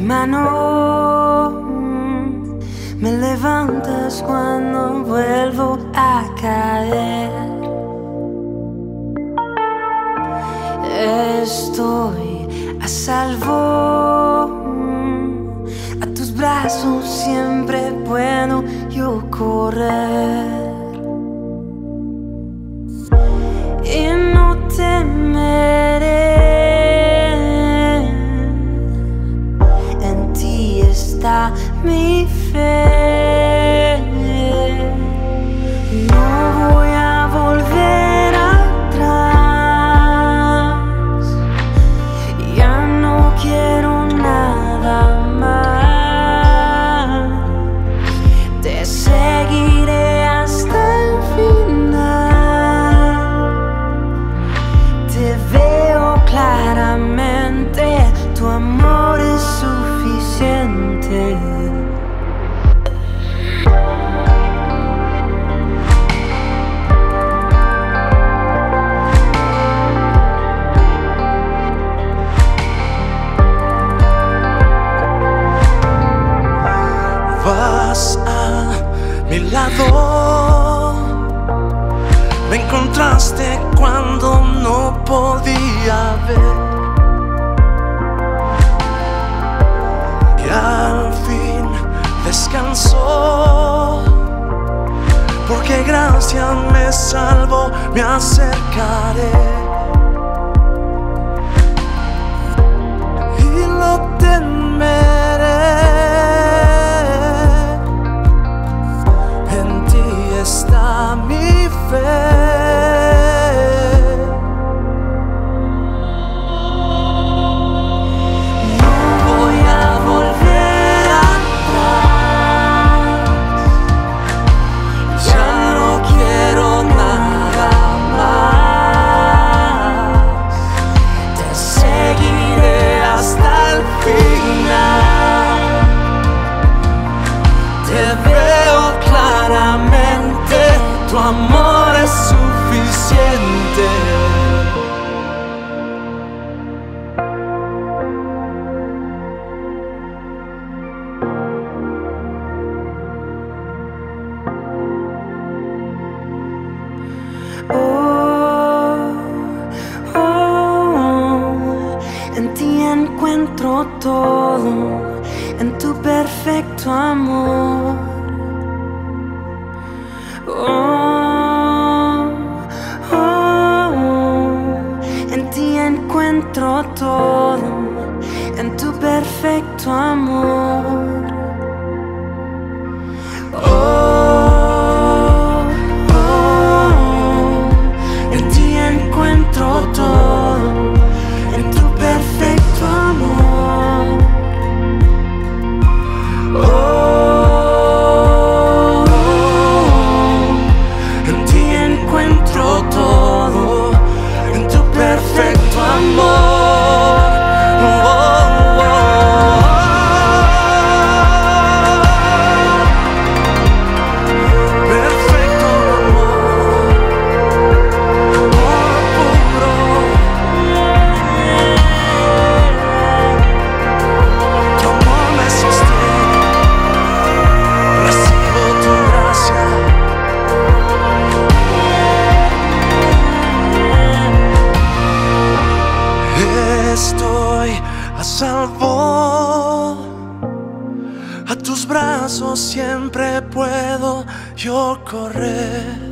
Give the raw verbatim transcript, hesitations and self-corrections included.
mano, me levantas cuando vuelvo a caer. Estoy a salvo, a tus brazos siempre puedo yo correr. Y no temeré, en ti está mi fe. No voy a volver atrás, ya no quiero nada más. Te seguiré hasta el final. Te veo claramente, tu amor es suficiente. Vas a mi lado, me encontraste cuando no podía ver, y al fin descansó, porque gracia me salvó, me acercaré y lo temeré. Está mi fe. No voy a volver atrás, Ya no quiero nada más. Te seguiré hasta el final. Te veo claramente, tu amor es suficiente. Oh, oh, en ti encuentro todo, en tu perfecto amor. Oh, oh, en ti encuentro todo, en tu perfecto amor. Oh, oh, en ti encuentro todo, en tu perfecto amor. Oh, todo en tu perfecto amor. Oh, oh, oh. Perfecto amor, amor puro. Tu amor me sostiene, recibo tu gracia. Estoy a salvo, a tus brazos siempre puedo yo correr.